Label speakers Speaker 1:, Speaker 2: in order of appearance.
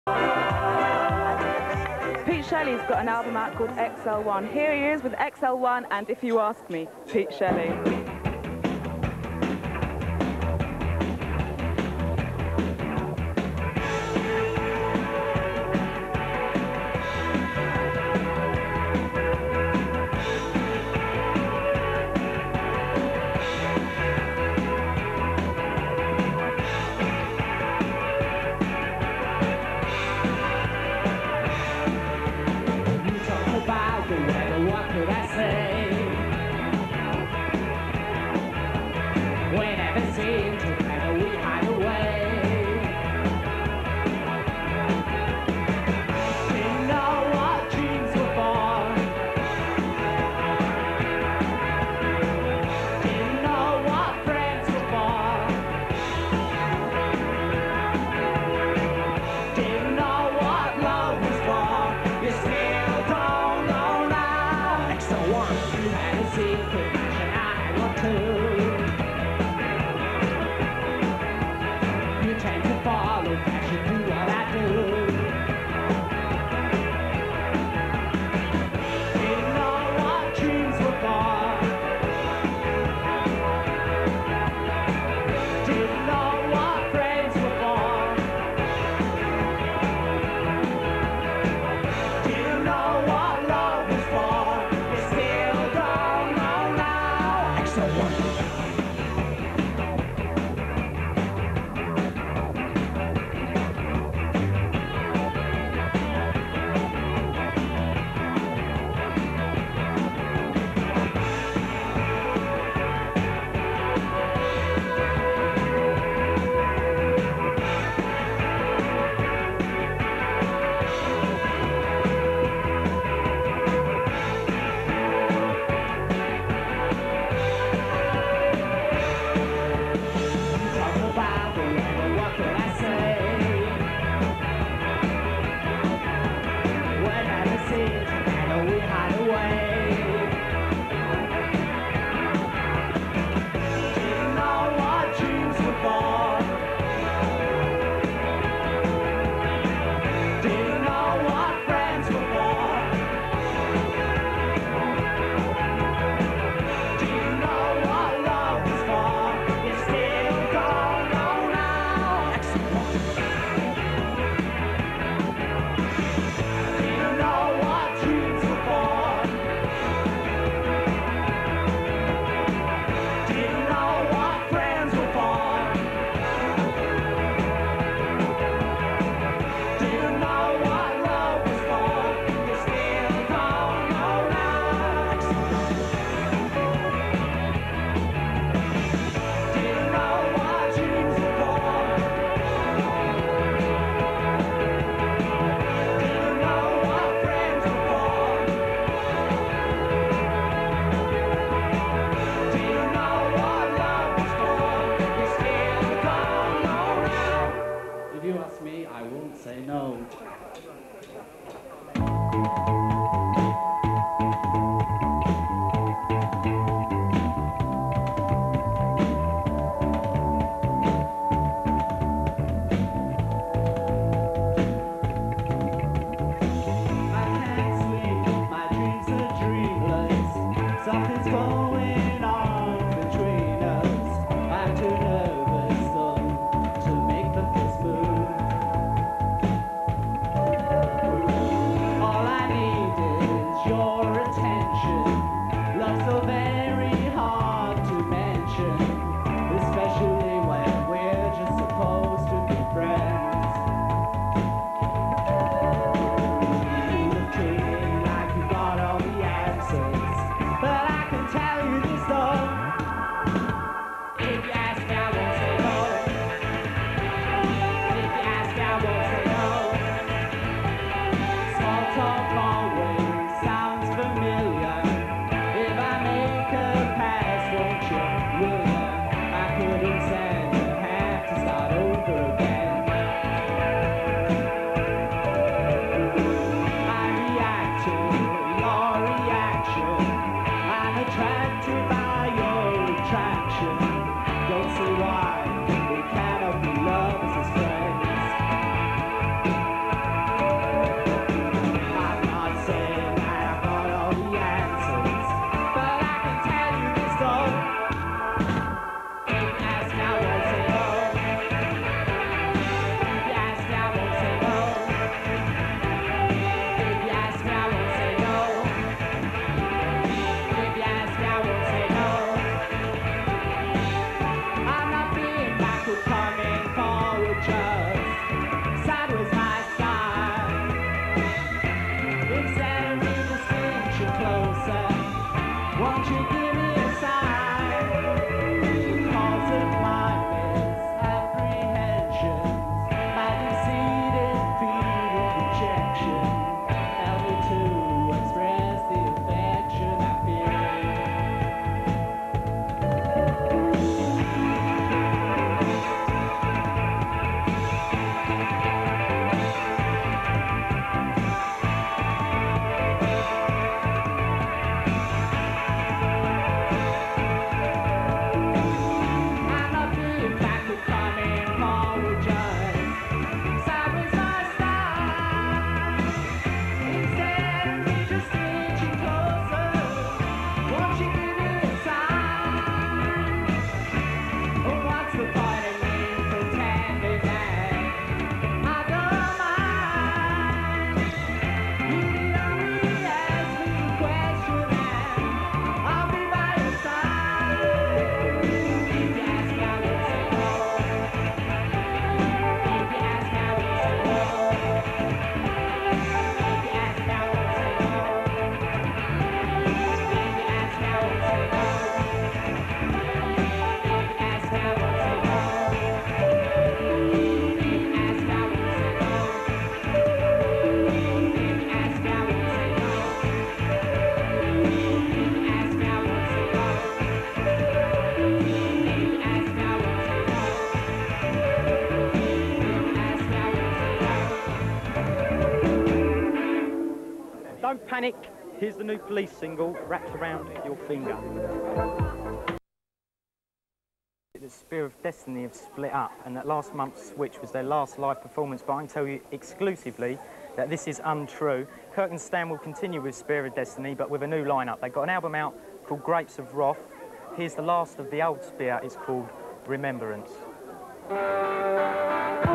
Speaker 1: Pete Shelley's got an album out called XL1. Here he is with XL1 and If You Ask Me, Pete Shelley.
Speaker 2: What could I say? Whenever seemed together we hide away. Didn't know what dreams were for. Didn't know what friends were for. Didn't know what love was for. You still don't know now. XL1, you had a secret and I had one too. You tend to follow fashion, do what I do. Didn't know what dreams were for. Didn't know what friends were for. Didn't know what love was for. You still don't know now. XL1. If you ask me, I won't say no. I can't sleep, my dreams are dreamless. Something's going on between us. I'm too nervous though to make the first move. All I need
Speaker 3: Panic. Here's the new Police single, Wrapped Around Your Finger. The Spear of Destiny have split up, and that last month's Switch was their last live performance, but I can tell you exclusively that this is untrue. Kirk and Stan will continue with Spear of Destiny, but with a new lineup. They've got an album out called Grapes of Wrath. Here's the last of the old Spear. It's called Remembrance.